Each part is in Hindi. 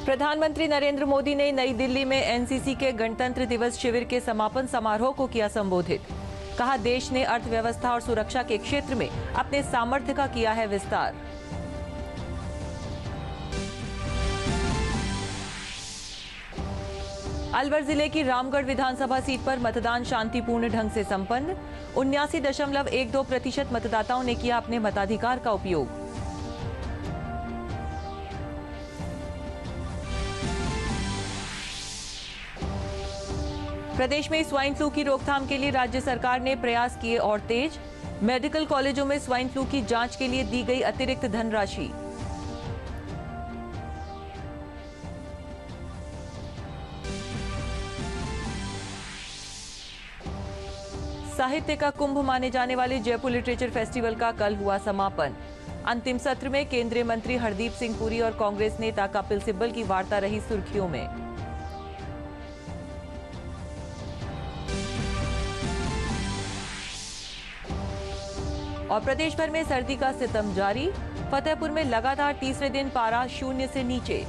प्रधानमंत्री नरेंद्र मोदी ने नई दिल्ली में एनसीसी के गणतंत्र दिवस शिविर के समापन समारोह को किया संबोधित। कहा, देश ने अर्थव्यवस्था और सुरक्षा के क्षेत्र में अपने सामर्थ्य का किया है विस्तार। अलवर जिले की रामगढ़ विधानसभा सीट पर मतदान शांतिपूर्ण ढंग से संपन्न। 79.12% मतदाताओं ने किया अपने मताधिकार का उपयोग। प्रदेश में स्वाइन फ्लू की रोकथाम के लिए राज्य सरकार ने प्रयास किए और तेज। मेडिकल कॉलेजों में स्वाइन फ्लू की जांच के लिए दी गई अतिरिक्त धनराशि। साहित्य का कुंभ माने जाने वाले जयपुर लिटरेचर फेस्टिवल का कल हुआ समापन। अंतिम सत्र में केंद्रीय मंत्री हरदीप सिंह पुरी और कांग्रेस नेता कपिल सिब्बल की वार्ता रही सुर्खियों में। और प्रदेश भर में सर्दी का सितम जारी। फतेहपुर में लगातार तीसरे दिन पारा 0 से नीचे।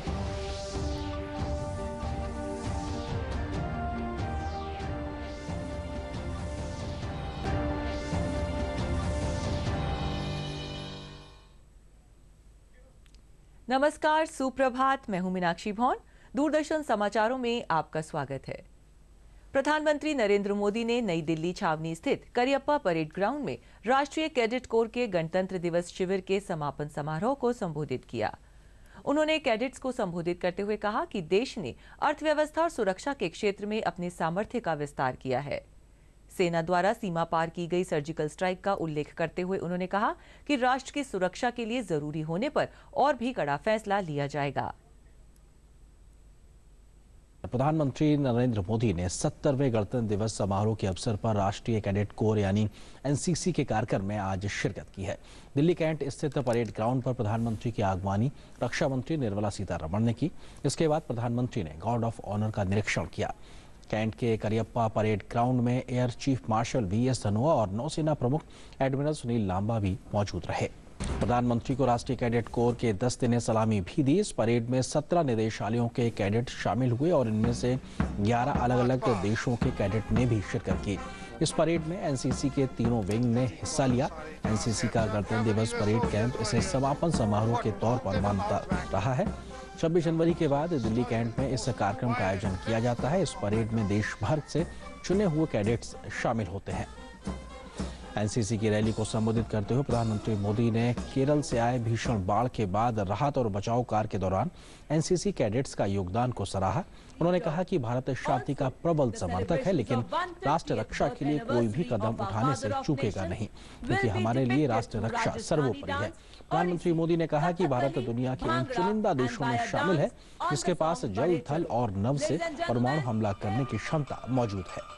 नमस्कार, सुप्रभात। मैं हूं मीनाक्षी भौन। दूरदर्शन समाचारों में आपका स्वागत है। प्रधानमंत्री नरेंद्र मोदी ने नई दिल्ली छावनी स्थित करियप्पा परेड ग्राउंड में राष्ट्रीय कैडेट कोर के गणतंत्र दिवस शिविर के समापन समारोह को संबोधित किया। उन्होंने कैडेट्स को संबोधित करते हुए कहा कि देश ने अर्थव्यवस्था और सुरक्षा के क्षेत्र में अपने सामर्थ्य का विस्तार किया है। सेना द्वारा सीमा पार की गई सर्जिकल स्ट्राइक का उल्लेख करते हुए उन्होंने कहा कि राष्ट्र की सुरक्षा के लिए जरूरी होने पर और भी कड़ा फैसला लिया जाएगा। प्रधानमंत्री नरेंद्र मोदी ने 70वें गणतंत्र दिवस समारोह के अवसर पर राष्ट्रीय कैडेट कोर यानी एनसीसी के कार्यक्रम में आज शिरकत की है। दिल्ली कैंट स्थित परेड ग्राउंड पर प्रधानमंत्री की अगवानी रक्षा मंत्री निर्मला सीतारमण ने की। इसके बाद प्रधानमंत्री ने गार्ड ऑफ ऑनर का निरीक्षण किया। कैंट के करियप्पा परेड ग्राउंड में air chief marshal VS Dhanoa और नौसेना प्रमुख एडमिरल सुनील लांबा भी मौजूद रहे। प्रधानमंत्री को राष्ट्रीय कैडेट कोर के दस्ते ने सलामी भी दी। इस परेड में 17 निदेशालयों के कैडेट शामिल हुए और इनमें से 11 अलग अलग देशों के कैडेट ने भी शिरकत की। इस परेड में एनसीसी के तीनों विंग ने हिस्सा लिया। एनसीसी का गणतंत्र दिवस परेड कैंप इसे समापन समारोह के तौर पर मानता रहा है। 26 जनवरी के बाद दिल्ली कैंट में इस कार्यक्रम का आयोजन किया जाता है। इस परेड में देश भर से चुने हुए कैडेट्स शामिल होते हैं। एनसीसी की रैली को संबोधित करते हुए प्रधानमंत्री मोदी ने केरल से आए भीषण बाढ़ के बाद राहत और बचाव कार्य के दौरान एनसीसी कैडेट्स का योगदान को सराहा। उन्होंने कहा कि भारत शांति का प्रबल समर्थक है, लेकिन राष्ट्र रक्षा के लिए कोई भी कदम उठाने से चूकेगा नहीं, क्योंकि हमारे लिए राष्ट्र रक्षा सर्वोपरि है। प्रधानमंत्री मोदी ने कहा कि भारत दुनिया के उन चुनिंदा देशों में शामिल है जिसके पास जल, थल और नभ से परमाणु हमला करने की क्षमता मौजूद है।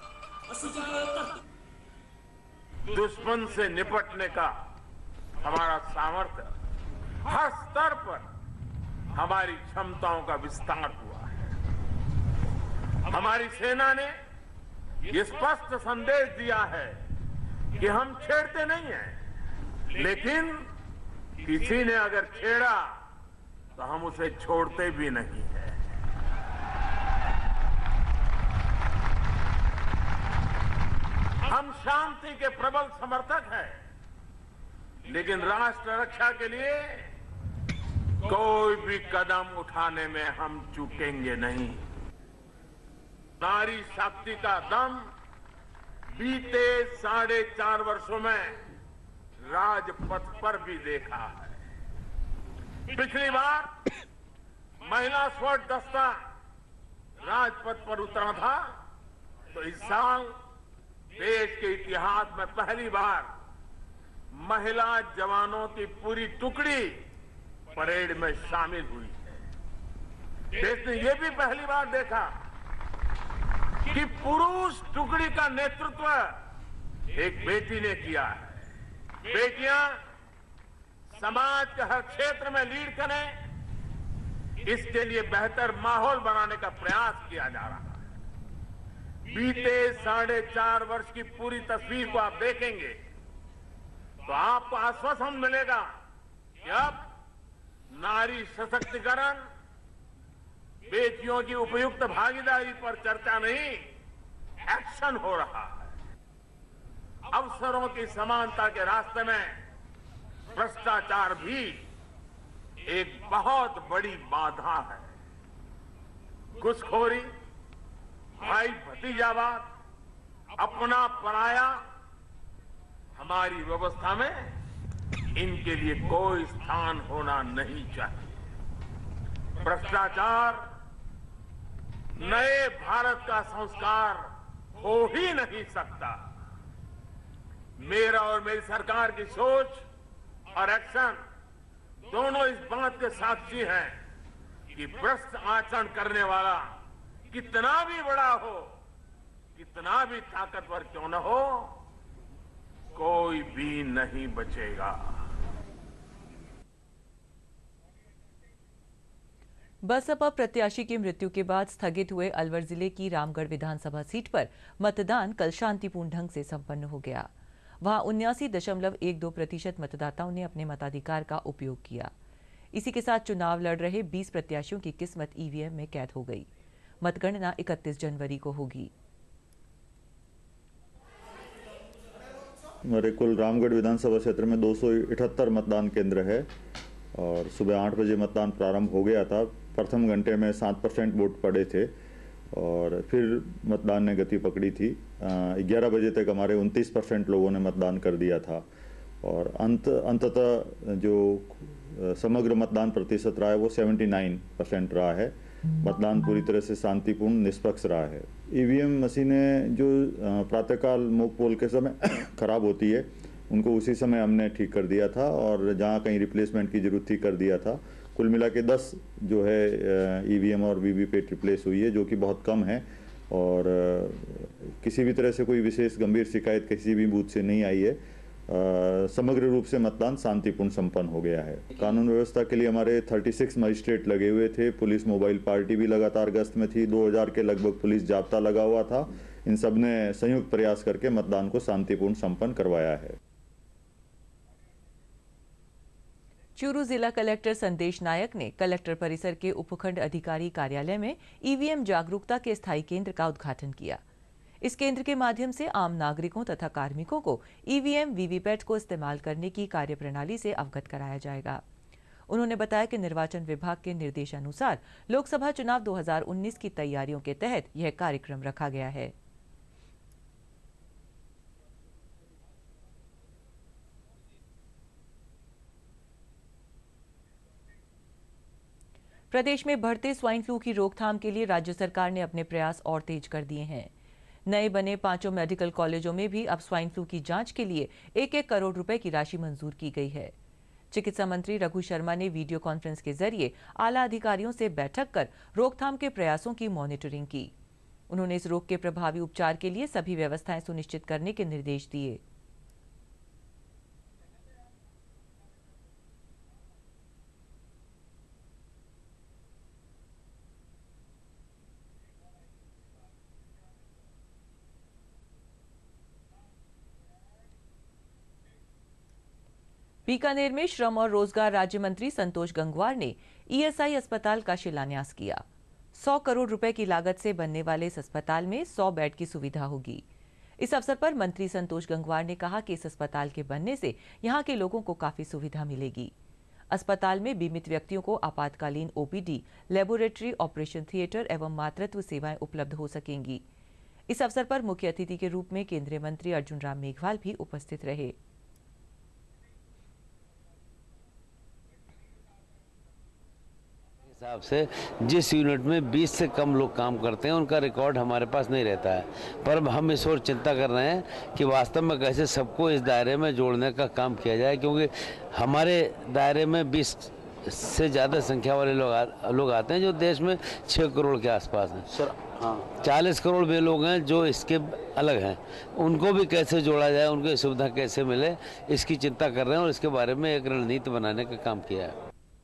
दुश्मन से निपटने का हमारा सामर्थ्य, हर स्तर पर हमारी क्षमताओं का विस्तार हुआ है। हमारी सेना ने ये स्पष्ट संदेश दिया है कि हम छेड़ते नहीं हैं, लेकिन किसी ने अगर छेड़ा तो हम उसे छोड़ते भी नहीं है। हम शांति के प्रबल समर्थक हैं, लेकिन राष्ट्र रक्षा के लिए कोई भी कदम उठाने में हम चूकेंगे नहीं। नारी शक्ति का दम बीते 4.5 वर्षों में राजपथ पर भी देखा है। पिछली बार महिला स्वर्ण दस्ता राजपथ पर उतरा था, तो इस साल देश के इतिहास में पहली बार महिला जवानों की पूरी टुकड़ी परेड में शामिल हुई है। देश ने यह भी पहली बार देखा कि पुरुष टुकड़ी का नेतृत्व एक बेटी ने किया है। बेटियां समाज के हर क्षेत्र में लीड करें, इसके लिए बेहतर माहौल बनाने का प्रयास किया जा रहा है। बीते 4.5 वर्ष की पूरी तस्वीर को आप देखेंगे तो आपको आश्वासन मिलेगा कि अब नारी सशक्तिकरण बेटियों की उपयुक्त भागीदारी पर चर्चा नहीं, एक्शन हो रहा है। अवसरों की समानता के रास्ते में भ्रष्टाचार भी एक बहुत बड़ी बाधा है। घुसखोरी, भाई भतीजावाद, अपना पराया, हमारी व्यवस्था में इनके लिए कोई स्थान होना नहीं चाहिए। भ्रष्टाचार नए भारत का संस्कार हो ही नहीं सकता। मेरा और मेरी सरकार की सोच और एक्शन दोनों इस बात के साक्षी हैं कि भ्रष्ट आचरण करने वाला कितना भी बड़ा हो, कितना भी ताकतवर क्यों न हो, कोई भी नहीं बचेगा। बसपा प्रत्याशी की मृत्यु के बाद स्थगित हुए अलवर जिले की रामगढ़ विधानसभा सीट पर मतदान कल शांतिपूर्ण ढंग से संपन्न हो गया। वहां 79.12% मतदाताओं ने अपने मताधिकार का उपयोग किया। इसी के साथ चुनाव लड़ रहे 20 प्रत्याशियों की किस्मत ईवीएम में कैद हो गई। मतगणना 31 जनवरी को होगी। हमारे कुल रामगढ़ विधानसभा क्षेत्र में 278 मतदान केंद्र है और सुबह 8 बजे मतदान प्रारंभ हो गया था। प्रथम घंटे में 7% वोट पड़े थे और फिर मतदान ने गति पकड़ी थी। 11 बजे तक हमारे 29% लोगों ने मतदान कर दिया था और अंततः जो समग्र मतदान प्रतिशत रहा है वो 79% रहा है। मतदान पूरी तरह से शांतिपूर्ण निष्पक्ष रहा है। ईवीएम मशीनें जो प्रातःकाल मॉक पोल के समय खराब होती है उनको उसी समय हमने ठीक कर दिया था और जहां कहीं रिप्लेसमेंट की जरूरत थी कर दिया था। कुल मिला के 10 जो है ईवीएम और वीवीपैट रिप्लेस हुई है, जो कि बहुत कम है और किसी भी तरह से कोई विशेष गंभीर शिकायत किसी भी बूथ से नहीं आई है। समग्र रूप से मतदान शांतिपूर्ण संपन्न हो गया है। कानून व्यवस्था के लिए हमारे 36 मजिस्ट्रेट लगे हुए थे। पुलिस मोबाइल पार्टी भी लगातार गश्त में थी। 2000 के लगभग पुलिस जाब्ता लगा हुआ था। इन सब ने संयुक्त प्रयास करके मतदान को शांतिपूर्ण संपन्न करवाया है। चूरू जिला कलेक्टर संदेश नायक ने कलेक्टर परिसर के उपखंड अधिकारी कार्यालय में ईवीएम जागरूकता के स्थायी केंद्र का उद्घाटन किया। इस केंद्र के माध्यम से आम नागरिकों तथा कार्मिकों को ईवीएम वीवीपैट को इस्तेमाल करने की कार्यप्रणाली से अवगत कराया जाएगा। उन्होंने बताया कि निर्वाचन विभाग के निर्देशानुसार लोकसभा चुनाव 2019 की तैयारियों के तहत यह कार्यक्रम रखा गया है। प्रदेश में बढ़ते स्वाइन फ्लू की रोकथाम के लिए राज्य सरकार ने अपने प्रयास और तेज कर दिए हैं। नए बने 5 मेडिकल कॉलेजों में भी अब स्वाइन फ्लू की जांच के लिए 1-1 करोड़ रुपए की राशि मंजूर की गई है। चिकित्सा मंत्री रघु शर्मा ने वीडियो कॉन्फ्रेंस के जरिए आला अधिकारियों से बैठक कर रोकथाम के प्रयासों की मॉनिटरिंग की। उन्होंने इस रोग के प्रभावी उपचार के लिए सभी व्यवस्थाएं सुनिश्चित करने के निर्देश दिए। बीकानेर में श्रम और रोजगार राज्य मंत्री संतोष गंगवार ने ईएसआई अस्पताल का शिलान्यास किया। 100 करोड़ रुपए की लागत से बनने वाले इस अस्पताल में 100 बेड की सुविधा होगी। इस अवसर पर मंत्री संतोष गंगवार ने कहा कि इस अस्पताल के बनने से यहां के लोगों को काफी सुविधा मिलेगी। अस्पताल में बीमित व्यक्तियों को आपातकालीन ओपीडी, लेबोरेटरी, ऑपरेशन थिएटर एवं मातृत्व सेवाएं उपलब्ध हो सकेंगी। इस अवसर पर मुख्य अतिथि के रूप में केंद्रीय मंत्री अर्जुन राम मेघवाल भी उपस्थित रहे। हिसाब से जिस यूनिट में 20 से कम लोग काम करते हैं उनका रिकॉर्ड हमारे पास नहीं रहता है, पर हम इस ओर चिंता कर रहे हैं कि वास्तव में कैसे सबको इस दायरे में जोड़ने का काम किया जाए, क्योंकि हमारे दायरे में 20 से ज़्यादा संख्या वाले लोग आते हैं जो देश में 6 करोड़ के आसपास हैं। सर हाँ, 40 करोड़ वे लोग हैं जो इसके अलग हैं, उनको भी कैसे जोड़ा जाए, उनको सुविधा कैसे मिले, इसकी चिंता कर रहे हैं और इसके बारे में एक रणनीति बनाने का काम किया है।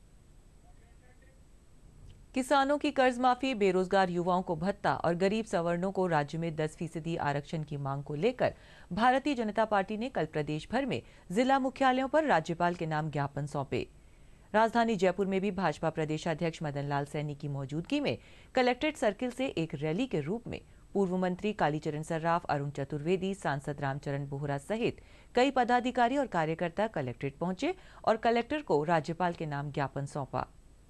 किसानों की कर्ज माफी, बेरोजगार युवाओं को भत्ता और गरीब सवर्णों को राज्य में 10% आरक्षण की मांग को लेकर भारतीय जनता पार्टी ने कल प्रदेश भर में जिला मुख्यालयों पर राज्यपाल के नाम ज्ञापन सौंपे। राजधानी जयपुर में भी भाजपा प्रदेशाध्यक्ष मदन लाल सैनी की मौजूदगी में कलेक्ट्रेट सर्किल से एक रैली के रूप में पूर्व मंत्री कालीचरण सर्राफ, अरुण चतुर्वेदी, सांसद रामचरण बोहरा सहित कई पदाधिकारी और कार्यकर्ता कलेक्ट्रेट पहुंचे और कलेक्टर को राज्यपाल के नाम ज्ञापन सौंपा।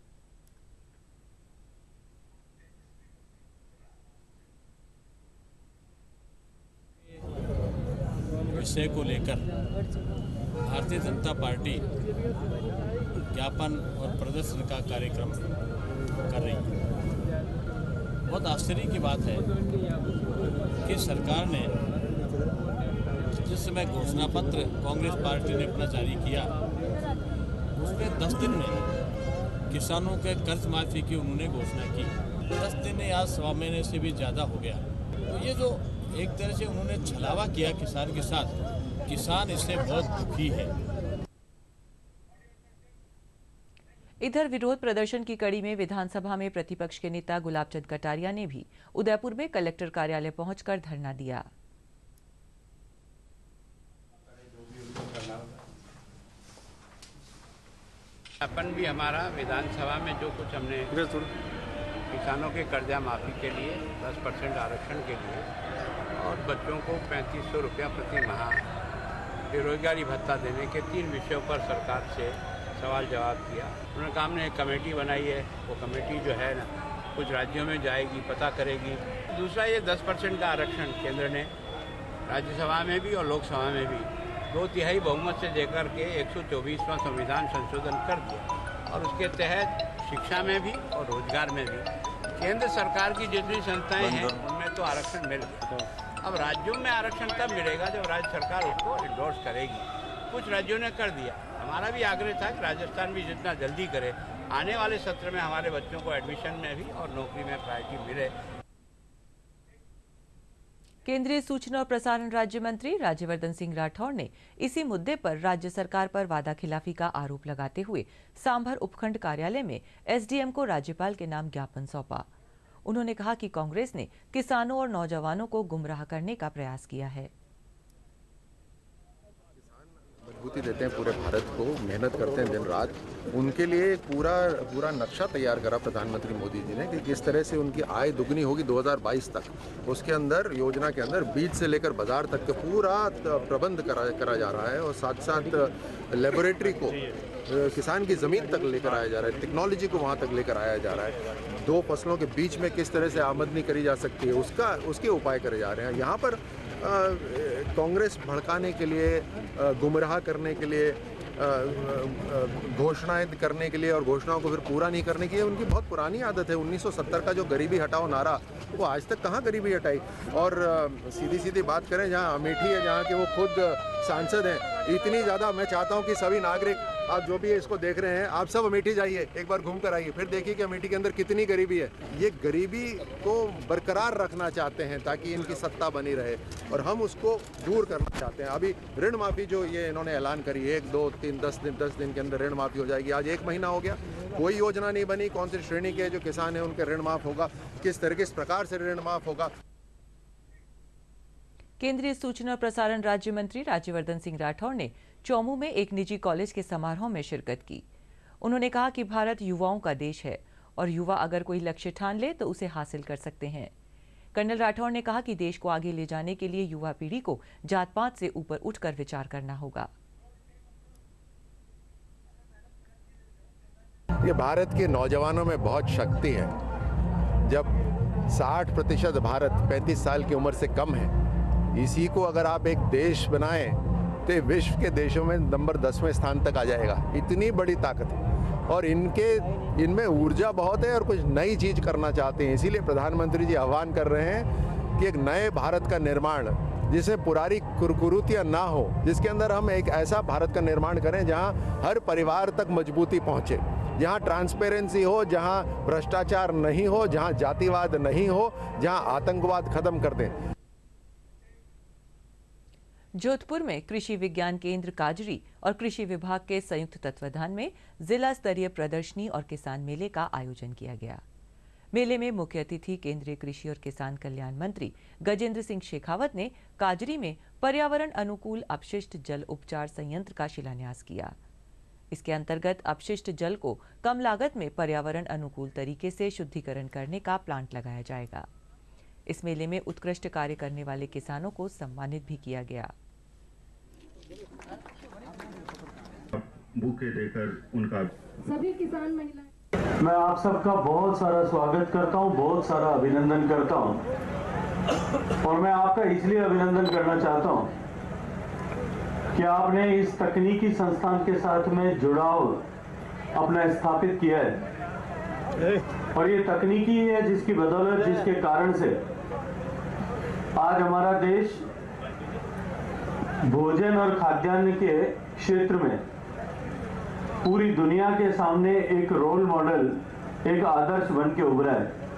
विषय को लेकर भारतीय जनता पार्टी ज्ञापन और प्रदर्शन का कार्यक्रम कर रही है। बहुत आश्चर्य की बात है कि सरकार ने जिस समय घोषणा पत्र कांग्रेस पार्टी ने अपना जारी किया, उसमें 10 दिन में किसानों के कर्ज माफी की उन्होंने घोषणा की। 10 दिन या 1.25 महीने से भी ज़्यादा हो गया। तो ये जो एक तरह से उन्होंने छलावा किया किसान के साथ, किसान इससे बहुत दुखी है। इधर विरोध प्रदर्शन की कड़ी में विधानसभा में प्रतिपक्ष के नेता गुलाब चंद कटारिया ने भी उदयपुर में कलेक्टर कार्यालय पहुंचकर धरना दिया। अपन भी हमारा विधानसभा में जो कुछ हमने किसानों के कर्जा माफी के लिए 10% आरक्षण के लिए और बच्चों को 3500 रुपया प्रति माह बेरोजगारी भत्ता देने के 3 विषयों पर सरकार से सवाल जवाब किया। उन्होंने कहा हमने एक कमेटी बनाई है, वो कमेटी जो है ना कुछ राज्यों में जाएगी, पता करेगी। दूसरा ये 10% का आरक्षण केंद्र ने राज्यसभा में भी और लोकसभा में भी 2/3 बहुमत से देकर के 124वां संविधान संशोधन कर दिया और उसके तहत शिक्षा में भी और रोजगार में भी केंद्र सरकार की जितनी संस्थाएं हैं उनमें तो आरक्षण मिल गया। अब राज्यों में आरक्षण तब मिलेगा जब राज्य सरकार उसको इंडोर्स करेगी। कुछ राज्यों ने कर दिया। हमारा भी आग्रह था कि राजस्थान भी जितना जल्दी करे, आने वाले सत्र में हमारे बच्चों को एडमिशन में भी और नौकरी में प्रायोरिटी मिले। केंद्रीय सूचना और प्रसारण राज्य मंत्री राज्यवर्धन सिंह राठौड़ ने इसी मुद्दे पर राज्य सरकार पर वादाखिलाफी का आरोप लगाते हुए सांभर उपखंड कार्यालय में एसडीएम को राज्यपाल के नाम ज्ञापन सौंपा। उन्होंने कहा कि कांग्रेस ने किसानों और नौजवानों को गुमराह करने का प्रयास किया है। मजबूती देते हैं पूरे भारत को, मेहनत करते हैं दिन रात। उनके लिए पूरा नक्शा तैयार करा प्रधानमंत्री मोदी जी ने कि किस तरह से उनकी आय दुगनी होगी 2022 तक। उसके अंदर योजना के अंदर बीज से लेकर बाजार तक के पूरा प्रबंध करा जा रहा है और साथ साथ लेबोरेटरी को किसान की ज़मीन तक लेकर आया जा रहा है, टेक्नोलॉजी को वहाँ तक लेकर आया जा रहा है। 2 फसलों के बीच में किस तरह से आमदनी करी जा सकती है उसके उपाय करे जा रहे हैं। यहाँ पर कांग्रेस भड़काने के लिए, गुमराह करने के लिए, घोषणाएं करने के लिए और घोषणाओं को फिर पूरा नहीं करने की उनकी बहुत पुरानी आदत है। 1970 का जो गरीबी हटाओ नारा, वो आज तक कहाँ गरीबी हटाई। और सीधी बात करें, जहाँ अमेठी है, जहाँ के वो खुद सांसद हैं, इतनी ज़्यादा मैं चाहता हूँ कि सभी नागरिक, आप जो भी इसको देख रहे हैं, आप सब अमेठी जाइए, एक बार घूम कर आइए, फिर देखिए कि अमेठी के अंदर कितनी गरीबी है। ये गरीबी को बरकरार रखना चाहते हैं ताकि इनकी सत्ता बनी रहे और हम उसको दूर करना चाहते हैं। अभी ऋण माफ़ी जो ये इन्होंने ऐलान करी, 1, 2, 3, 10 दिन के अंदर ऋण माफ़ी हो जाएगी। आज 1 महीना हो गया, कोई योजना नहीं बनी। कौन सी श्रेणी के जो किसान हैं उनके ऋण माफ़ होगा, किस प्रकार से ऋण माफ़ होगा। केंद्रीय सूचना और प्रसारण राज्य मंत्री राज्यवर्धन सिंह राठौड़ ने चौमू में एक निजी कॉलेज के समारोह में शिरकत की। उन्होंने कहा कि भारत युवाओं का देश है और युवा अगर कोई लक्ष्य ठान ले तो उसे हासिल कर सकते हैं। कर्नल राठौड़ ने कहा कि देश को आगे ले जाने के लिए युवा पीढ़ी को जात पात से ऊपर उठकर विचार करना होगा। ये भारत के नौजवानों में बहुत शक्ति है। जब 60% भारत 35 साल की उम्र से कम है, इसी को अगर आप एक देश बनाएं तो विश्व के देशों में नंबर 10वें स्थान तक आ जाएगा। इतनी बड़ी ताकत है और इनमें ऊर्जा बहुत है और कुछ नई चीज़ करना चाहते हैं। इसीलिए प्रधानमंत्री जी आह्वान कर रहे हैं कि एक नए भारत का निर्माण, जिसमें पुरानी कुरीतियाँ ना हो, जिसके अंदर हम एक ऐसा भारत का निर्माण करें जहां हर परिवार तक मजबूती पहुंचे, जहां ट्रांसपेरेंसी हो, जहां भ्रष्टाचार नहीं हो, जहां जातिवाद नहीं हो, जहां आतंकवाद खत्म कर दें। जोधपुर में कृषि विज्ञान केंद्र काजरी और कृषि विभाग के संयुक्त तत्वाधान में जिला स्तरीय प्रदर्शनी और किसान मेले का आयोजन किया गया। मेले में मुख्य अतिथि केंद्रीय कृषि और किसान कल्याण मंत्री गजेंद्र सिंह शेखावत ने काजरी में पर्यावरण अनुकूल अपशिष्ट जल उपचार संयंत्र का शिलान्यास किया। इसके अंतर्गत अपशिष्ट जल को कम लागत में पर्यावरण अनुकूल तरीके से शुद्धिकरण करने का प्लांट लगाया जाएगा। इस मेले में उत्कृष्ट कार्य करने वाले किसानों को सम्मानित भी किया गया। बुके देकर उनका सभी किसान महिलाएं, मैं आप सबका बहुत सारा स्वागत करता हूं, बहुत सारा अभिनंदन करता हूं। और मैं आपका इसलिए अभिनंदन करना चाहता हूं कि आपने इस तकनीकी संस्थान के साथ में जुड़ाव अपना स्थापित किया है। और ये तकनीकी है जिसकी बदौलत, जिसके कारण से आज हमारा देश भोजन और खाद्यान्न के क्षेत्र में पूरी दुनिया के सामने एक रोल मॉडल, एक आदर्श बन के उभरा है।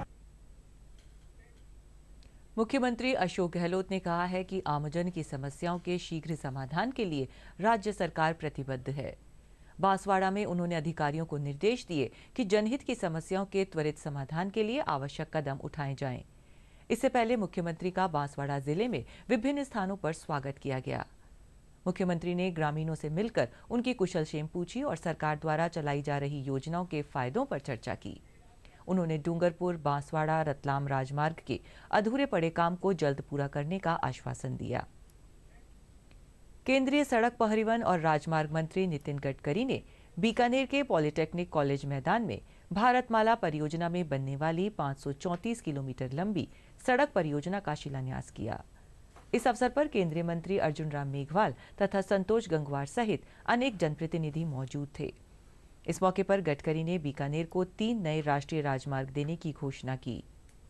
मुख्यमंत्री अशोक गहलोत ने कहा है कि आमजन की समस्याओं के शीघ्र समाधान के लिए राज्य सरकार प्रतिबद्ध है। बांसवाड़ा में उन्होंने अधिकारियों को निर्देश दिए कि जनहित की समस्याओं के त्वरित समाधान के लिए आवश्यक कदम उठाए जाएं। इससे पहले मुख्यमंत्री का बांसवाड़ा जिले में विभिन्न स्थानों पर स्वागत किया गया। मुख्यमंत्री ने ग्रामीणों से मिलकर उनकी कुशलक्षेम पूछी और सरकार द्वारा चलाई जा रही योजनाओं के फायदों पर चर्चा की। उन्होंने डूंगरपुर बांसवाड़ा रतलाम राजमार्ग के अधूरे पड़े काम को जल्द पूरा करने का आश्वासन दिया। केंद्रीय सड़क परिवहन और राजमार्ग मंत्री नितिन गडकरी ने बीकानेर के पॉलिटेक्निक कॉलेज मैदान में भारतमाला परियोजना में बनने वाली 534 किलोमीटर लंबी सड़क परियोजना का शिलान्यास किया। इस अवसर पर केंद्रीय मंत्री अर्जुन राम मेघवाल तथा संतोष गंगवार सहित अनेक जनप्रतिनिधि मौजूद थे। इस मौके पर गडकरी ने बीकानेर को 3 नए राष्ट्रीय राजमार्ग देने की घोषणा की।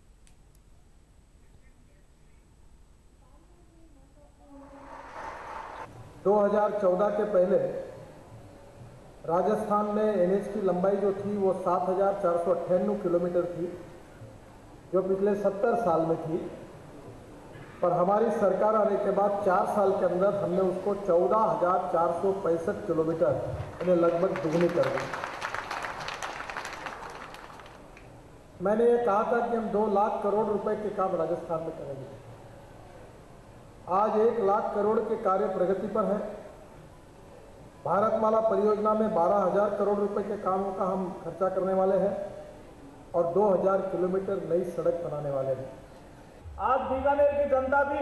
दो 2014 के पहले राजस्थान में एनएच की लंबाई जो थी वो 7,498 किलोमीटर थी, जो पिछले 70 साल में थी। पर हमारी सरकार आने के बाद 4 साल के अंदर हमने उसको 14,465 किलोमीटर, यानी लगभग दुगनी कर दी। मैंने ये कहा था कि हम 2 लाख करोड़ रुपए के काम राजस्थान में करेंगे। आज 1 लाख करोड़ के कार्य प्रगति पर है। भारतमाला परियोजना में 12,000 करोड़ रुपए के कामों का हम खर्चा करने वाले हैं और 2,000 किलोमीटर नई सड़क बनाने वाले हैं। आज बीकानेर की जनता भी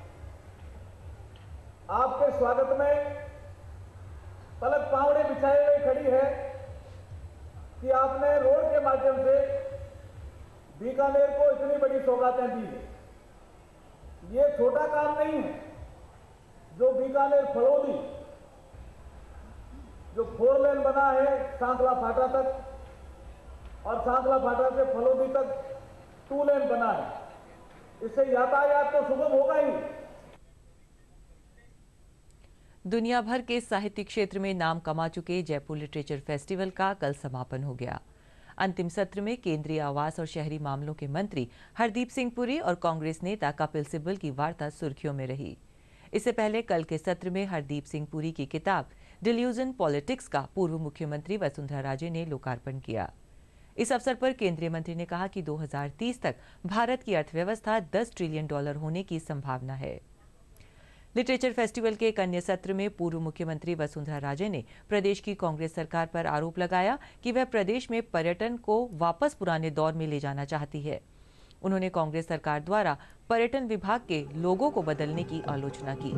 आपके स्वागत में पलक पावड़े बिछाए हुए खड़ी है कि आपने रोड के माध्यम से बीकानेर को इतनी बड़ी सौगातें दी है। ये छोटा काम नहीं है। जो बीकानेर फलोदी जो 4 लेन बना है सांकला फाटा तक और सांकला फाटा से फलोदी तक 2 लेन बना है, इससे यातायात तो सुगम होगा ही। दुनिया भर के साहित्यिक क्षेत्र में नाम कमा चुके जयपुर लिटरेचर फेस्टिवल का कल समापन हो गया। अंतिम सत्र में केंद्रीय आवास और शहरी मामलों के मंत्री हरदीप सिंह पुरी और कांग्रेस नेता कपिल सिब्बल की वार्ता सुर्खियों में रही। इससे पहले कल के सत्र में हरदीप सिंह पुरी की किताब डिल्यूजन पॉलिटिक्स का पूर्व मुख्यमंत्री वसुंधरा राजे ने लोकार्पण किया। इस अवसर पर केंद्रीय मंत्री ने कहा कि 2030 तक भारत की अर्थव्यवस्था $10 ट्रिलियन होने की संभावना है। लिटरेचर फेस्टिवल के एक अन्य सत्र में पूर्व मुख्यमंत्री वसुंधरा राजे ने प्रदेश की कांग्रेस सरकार पर आरोप लगाया कि वह प्रदेश में पर्यटन को वापस पुराने दौर में ले जाना चाहती है। उन्होंने कांग्रेस सरकार द्वारा पर्यटन विभाग के लोगों को बदलने की आलोचना की।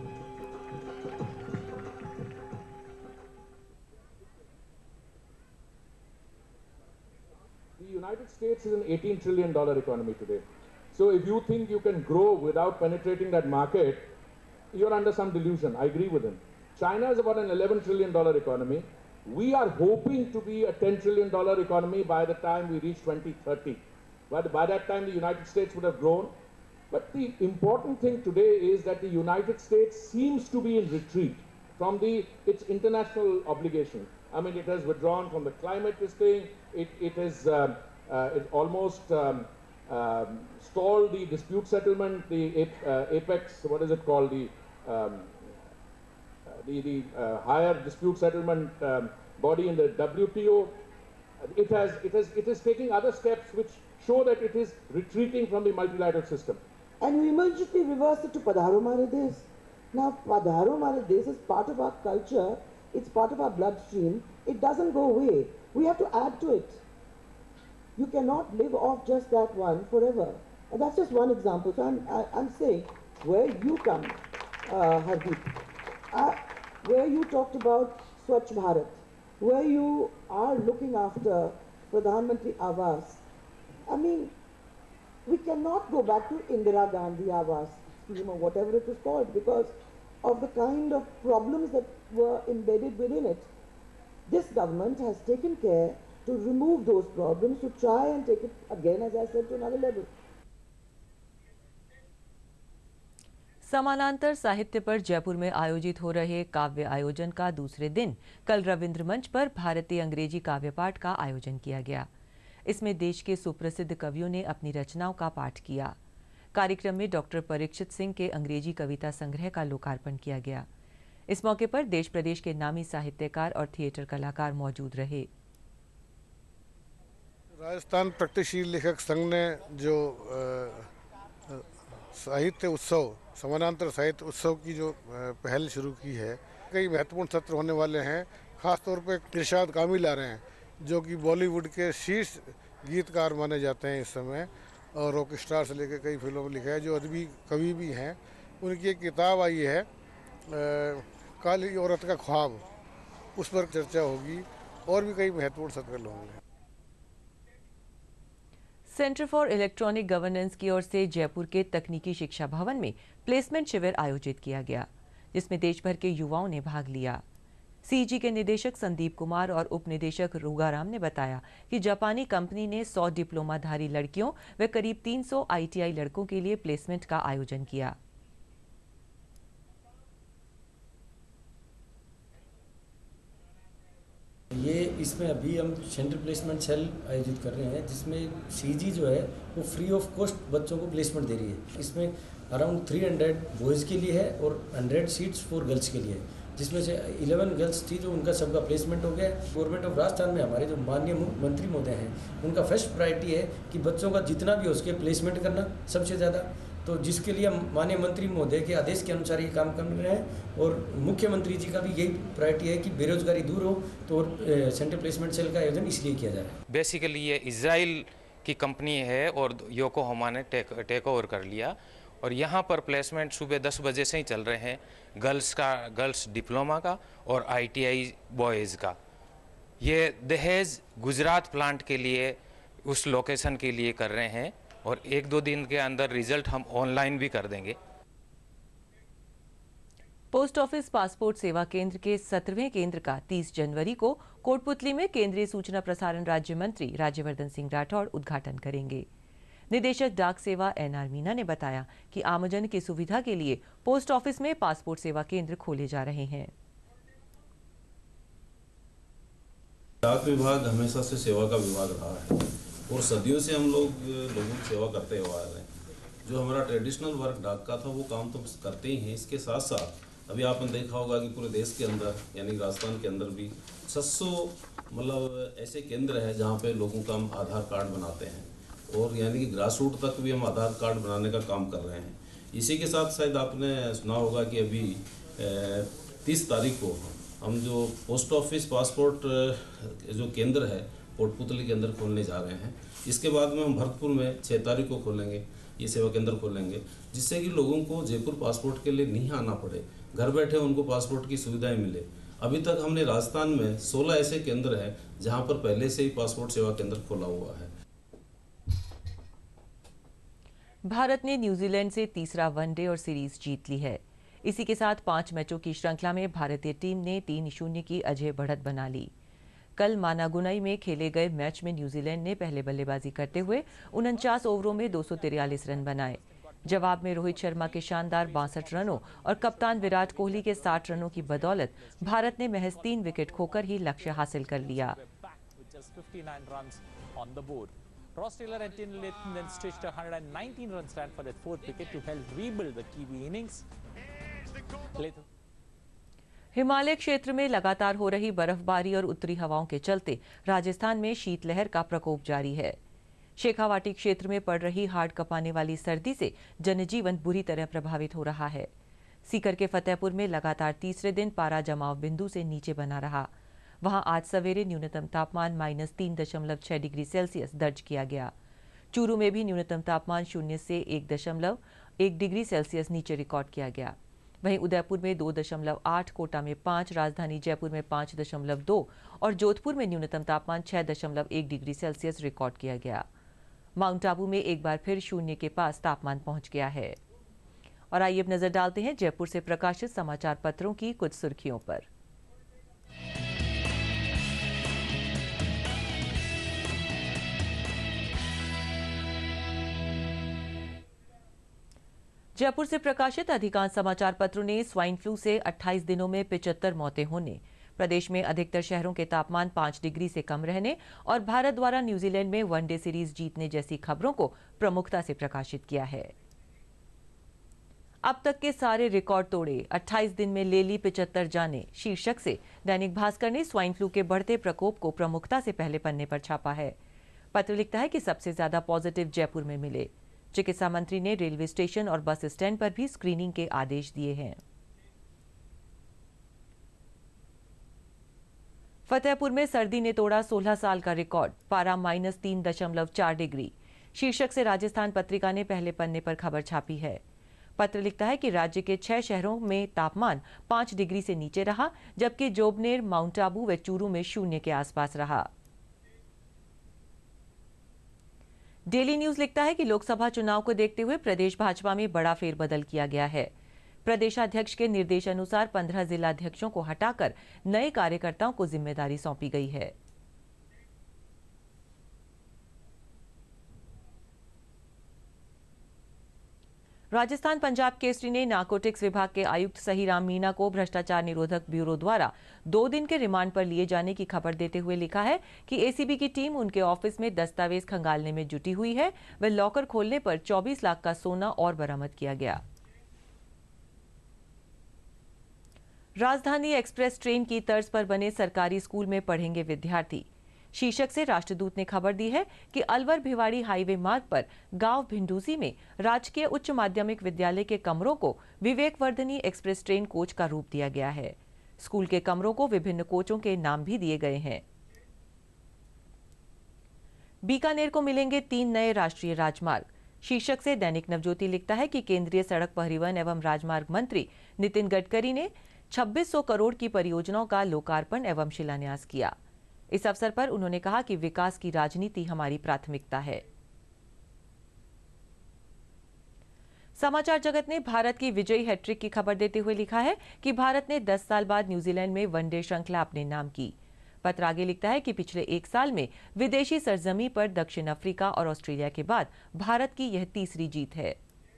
The United States is an $18 trillion economy today. So if you think you can grow without penetrating that market, you're under some delusion. I agree with him. China is about an $11 trillion economy. We are hoping to be a $10 trillion economy by the time we reach 2030. But by that time, the United States would have grown. But the important thing today is that the United States seems to be in retreat from its international obligation. I mean, it has withdrawn from the climate thing. It has almost stalled the dispute settlement, the apex, what is it called, the higher dispute settlement body in the WTO. It is taking other steps which show that it is retreating from the multilateral system. And we immediately reverse it to Padharo Mare Desh. Now, Padharo Mare Desh is part of our culture it's part of our bloodstream, it doesn't go away. We have to add to it. You cannot live off just that one forever. And that's just one example. So I'm saying, where you come, Hardeep, where you talked about Swachh Bharat, where you are looking after Pradhan Mantri Awas, I mean, we cannot go back to Indira Gandhi Awas scheme or whatever it was called because of the kind of problems that were embedded within it. This government has taken care to remove those problems, to try and take it again, as I said, to another level. समानांतर साहित्य पर जयपुर में आयोजित हो रहे काव्य आयोजन का दूसरे दिन कल रविंद्र मंच पर भारतीय अंग्रेजी काव्य पाठ का आयोजन किया गया। इसमें देश के सुप्रसिद्ध कवियों ने अपनी रचनाओं का पाठ किया। कार्यक्रम में डॉक्टर परीक्षित सिंह के अंग्रेजी कविता संग्रह का लोकार्पण किया गया। इस मौके पर देश प्रदेश के नामी साहित्यकार और थिएटर कलाकार मौजूद रहे। राजस्थान प्रगतिशील लेखक संघ ने जो साहित्य उत्सव, समानांतर साहित्य उत्सव की जो पहल शुरू की है, कई महत्वपूर्ण सत्र होने वाले हैं। खासतौर पे इरशाद कामिल आ रहे हैं जो कि बॉलीवुड के शीर्ष गीतकार माने जाते हैं इस समय और रॉक स्टार से लेकर कई फिल्मों में लिखा है, जो अदबी कवि भी हैं। उनकी एक किताब आई है काली औरत का ख्वाब, उस पर चर्चा होगी और भी कई महत्वपूर्ण सत्र होंगे। सेंटर फॉर इलेक्ट्रॉनिक गवर्नेंस की ओर से जयपुर के तकनीकी शिक्षा भवन में प्लेसमेंट शिविर आयोजित किया गया, जिसमें देश भर के युवाओं ने भाग लिया। सीजी के निदेशक संदीप कुमार और उप निदेशक रूगाराम ने बताया कि जापानी कंपनी ने 100 डिप्लोमाधारी लड़कियों व करीब 300 आईटीआई लड़कों के लिए प्लेसमेंट का आयोजन किया। इसमें अभी हम सेंटर प्लेसमेंट सेल आयोजित कर रहे हैं, जिसमें सीजी जो है वो फ्री ऑफ कॉस्ट बच्चों को प्लेसमेंट दे रही है। इसमें अराउंड 300 बॉयज़ के लिए है और 100 सीट्स फॉर गर्ल्स के लिए, जिसमें से 11 गर्ल्स थी जो उनका सबका प्लेसमेंट हो गया। गवर्नमेंट ऑफ राजस्थान में हमारे जो माननीय मंत्री महोदय हैं, उनका फर्स्ट प्रायोरिटी है कि बच्चों का जितना भी हो सके प्लेसमेंट करना सबसे ज़्यादा, तो जिसके लिए माननीय मंत्री महोदय के आदेश के अनुसार ये काम कर रहे हैं। और मुख्यमंत्री जी का भी यही प्रायोरिटी है कि बेरोजगारी दूर हो, तो सेंटर प्लेसमेंट सेल का आयोजन इसलिए किया जा रहा है। बेसिकली ये इजराइल की कंपनी है और योकोहामा ने टेक ओवर कर लिया और यहाँ पर प्लेसमेंट सुबह 10 बजे से ही चल रहे हैं। गर्ल्स डिप्लोमा का और आईटीआई बॉयज़ का। ये दहेज गुजरात प्लांट के लिए उस लोकेशन के लिए कर रहे हैं और 1-2 दिन के अंदर रिजल्ट हम ऑनलाइन भी कर देंगे। पोस्ट ऑफिस पासपोर्ट सेवा केंद्र के 17वें केंद्र का 30 जनवरी को कोटपुतली में केंद्रीय सूचना प्रसारण राज्य मंत्री राज्यवर्धन सिंह राठौड़ उद्घाटन करेंगे। निदेशक डाक सेवा एनआर मीना ने बताया कि आमजन की सुविधा के लिए पोस्ट ऑफिस में पासपोर्ट सेवा केंद्र खोले जा रहे हैं। डाक विभाग हमेशा से सेवा का विभाग रहा है और सदियों से हम लोगों की सेवा करते हुए आ रहे हैं। जो हमारा ट्रेडिशनल वर्क डाक का था वो काम तो करते ही हैं। इसके साथ साथ अभी आपने देखा होगा कि पूरे देश के अंदर यानी राजस्थान के अंदर भी 700 मतलब ऐसे केंद्र हैं जहाँ पे लोगों का हम आधार कार्ड बनाते हैं और यानी कि ग्रास रूट तक भी हम आधार कार्ड बनाने का काम कर रहे हैं। इसी के साथ शायद आपने सुना होगा कि अभी 30 तारीख को हम जो पोस्ट ऑफिस पासपोर्ट जो केंद्र है कोटपुतली के अंदर खोलने जा रहे हैं। इसके बाद में हम भरतपुर में 6 तारीख को खोलेंगे, ये सेवा केंद्र खोलेंगे, जिससे कि लोगों को जयपुर पासपोर्ट के लिए नहीं आना पड़े, घर बैठे उनको पासपोर्ट की सुविधाएं मिले। अभी तक हमने राजस्थान में 16 ऐसे केंद्र हैं जहां पर पहले से ही पासपोर्ट सेवा केंद्र खोला हुआ है। भारत ने न्यूजीलैंड से तीसरा वनडे और सीरीज जीत ली है। इसी के साथ 5 मैचों की श्रृंखला में भारतीय टीम ने 3-0 की अजय बढ़त बना ली। कल मानागुनई में खेले गए मैच में न्यूजीलैंड ने पहले बल्लेबाजी करते हुए 49 ओवरों में 243 रन बनाए। जवाब में रोहित शर्मा के शानदार 62 रनों और कप्तान विराट कोहली के 60 रनों की बदौलत भारत ने महज 3 विकेट खोकर ही लक्ष्य हासिल कर लिया। Ross Taylor and Tim Leighton then stitched a 119 run stand for that 4th wicket to help rebuild the Kiwi innings. Himalaya क्षेत्र में लगातार हो रही बर्फबारी और उत्तरी हवाओं के चलते राजस्थान में शीतलहर का प्रकोप जारी है। शेखावाटी क्षेत्र में पड़ रही हाड़ कपाने वाली सर्दी से जनजीवन बुरी तरह प्रभावित हो रहा है। सीकर के फतेहपुर में लगातार तीसरे दिन पारा जमाव बिंदु से नीचे बना रहा। वहां आज सवेरे न्यूनतम तापमान -3.6 डिग्री सेल्सियस दर्ज किया गया। चूरू में भी न्यूनतम तापमान 0 से 1.1 डिग्री सेल्सियस नीचे रिकॉर्ड किया गया। वहीं उदयपुर में 2.8, कोटा में 5, राजधानी जयपुर में 5.2 और जोधपुर में न्यूनतम तापमान 6.1 डिग्री सेल्सियस रिकॉर्ड किया गया। माउंट आबू में एक बार फिर शून्य के पास तापमान पहुंच गया है। और आइए अब नजर डालते हैं जयपुर से प्रकाशित समाचार पत्रों की कुछ सुर्खियों पर। जयपुर से प्रकाशित अधिकांश समाचार पत्रों ने स्वाइन फ्लू से 28 दिनों में 75 मौतें होने, प्रदेश में अधिकतर शहरों के तापमान 5 डिग्री से कम रहने और भारत द्वारा न्यूजीलैंड में वनडे सीरीज जीतने जैसी खबरों को प्रमुखता से प्रकाशित किया है। अब तक के सारे रिकॉर्ड तोड़े, 28 दिन में ले ली 75 जाने शीर्षक से दैनिक भास्कर ने स्वाइन फ्लू के बढ़ते प्रकोप को प्रमुखता से पहले पन्ने पर छापा है। पत्र लिखता है कि सबसे ज्यादा पॉजिटिव जयपुर में मिले। चिकित्सा मंत्री ने रेलवे स्टेशन और बस स्टैंड पर भी स्क्रीनिंग के आदेश दिए हैं। फतेहपुर में सर्दी ने तोड़ा 16 साल का रिकॉर्ड, पारा -3.4 डिग्री शीर्षक से राजस्थान पत्रिका ने पहले पन्ने पर खबर छापी है। पत्र लिखता है कि राज्य के 6 शहरों में तापमान 5 डिग्री से नीचे रहा, जबकि जोबनेर, माउंट आबू व चूरू में शून्य के आसपास रहा। डेली न्यूज लिखता है कि लोकसभा चुनाव को देखते हुए प्रदेश भाजपा में बड़ा फेरबदल किया गया है। प्रदेशाध्यक्ष के निर्देशानुसार 15 जिलाध्यक्षों को हटाकर नए कार्यकर्ताओं को जिम्मेदारी सौंपी गई है। राजस्थान पंजाब केसरी ने नारकोटिक्स विभाग के आयुक्त सहीराम मीणा को भ्रष्टाचार निरोधक ब्यूरो द्वारा 2 दिन के रिमांड पर लिए जाने की खबर देते हुए लिखा है कि एसीबी की टीम उनके ऑफिस में दस्तावेज खंगालने में जुटी हुई है। व लॉकर खोलने पर 24 लाख का सोना और बरामद किया गया। राजधानी एक्सप्रेस ट्रेन की तर्ज पर बने सरकारी स्कूल में पढ़ेंगे विद्यार्थी शीर्षक से राष्ट्रदूत ने खबर दी है कि अलवर भिवाड़ी हाईवे मार्ग पर गांव भिंडूसी में राजकीय उच्च माध्यमिक विद्यालय के कमरों को Vivek Vardhini express train coach का रूप दिया गया है। स्कूल के कमरों को विभिन्न कोचों के नाम भी दिए गए हैं। बीकानेर को मिलेंगे 3 नए राष्ट्रीय राजमार्ग शीर्षक से दैनिक नवज्योति लिखता है कि केंद्रीय सड़क परिवहन एवं राजमार्ग मंत्री नितिन गडकरी ने 2600 करोड़ की परियोजनाओं का लोकार्पण एवं शिलान्यास किया। इस अवसर पर उन्होंने कहा कि विकास की राजनीति हमारी प्राथमिकता है। समाचार जगत ने भारत की विजयी हैट्रिक की खबर देते हुए लिखा है कि भारत ने 10 साल बाद न्यूजीलैंड में वनडे श्रृंखला अपने नाम की। पत्र आगे लिखता है कि पिछले 1 साल में विदेशी सरजमी पर दक्षिण अफ्रीका और ऑस्ट्रेलिया के बाद भारत की यह तीसरी जीत है।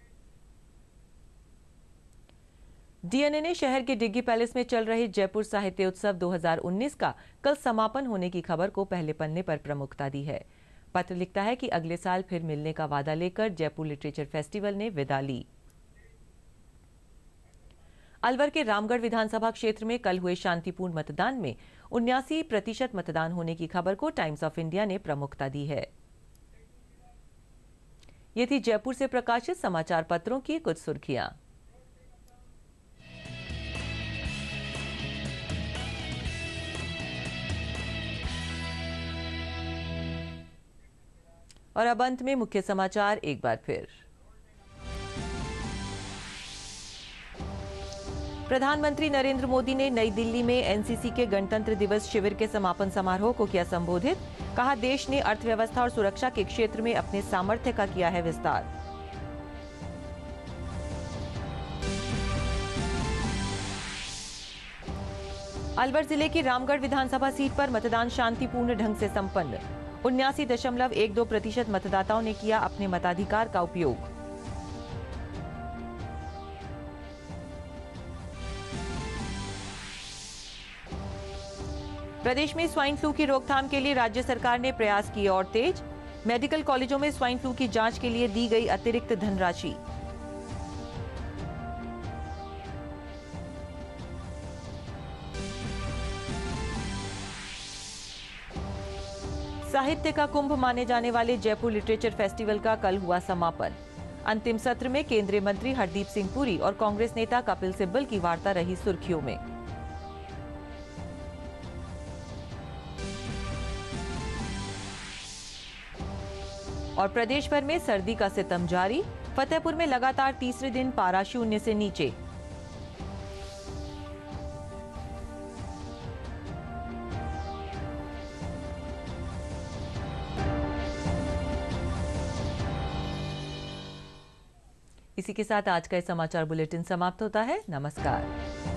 डीएनए ने शहर के डिग्गी पैलेस में चल रहे जयपुर साहित्य उत्सव 2019 का कल समापन होने की खबर को पहले पन्ने पर प्रमुखता दी है। पत्र लिखता है कि अगले साल फिर मिलने का वादा लेकर जयपुर लिटरेचर फेस्टिवल ने विदा ली। अलवर के रामगढ़ विधानसभा क्षेत्र में कल हुए शांतिपूर्ण मतदान में 79% मतदान होने की खबर को टाइम्स ऑफ इंडिया ने प्रमुखता दी है। ये थी जयपुर से प्रकाशित समाचार पत्रों की कुछ सुर्खियां। और अब अंत में मुख्य समाचार एक बार फिर। प्रधानमंत्री नरेंद्र मोदी ने नई दिल्ली में एनसीसी के गणतंत्र दिवस शिविर के समापन समारोह को किया संबोधित। कहा, देश ने अर्थव्यवस्था और सुरक्षा के क्षेत्र में अपने सामर्थ्य का किया है विस्तार। अलवर जिले की रामगढ़ विधानसभा सीट पर मतदान शांतिपूर्ण ढंग से संपन्न। 79.12% मतदाताओं ने किया अपने मताधिकार का उपयोग। प्रदेश में स्वाइन फ्लू की रोकथाम के लिए राज्य सरकार ने प्रयास किए और तेज। मेडिकल कॉलेजों में स्वाइन फ्लू की जांच के लिए दी गई अतिरिक्त धनराशि। साहित्य का कुंभ माने जाने वाले जयपुर लिटरेचर फेस्टिवल का कल हुआ समापन। अंतिम सत्र में केंद्रीय मंत्री हरदीप सिंह पुरी और कांग्रेस नेता कपिल सिब्बल की वार्ता रही सुर्खियों में। और प्रदेश भर में सर्दी का सितम जारी, फतेहपुर में लगातार तीसरे दिन पारा 0 से नीचे। इसी के साथ आज का समाचार बुलेटिन समाप्त होता है। नमस्कार।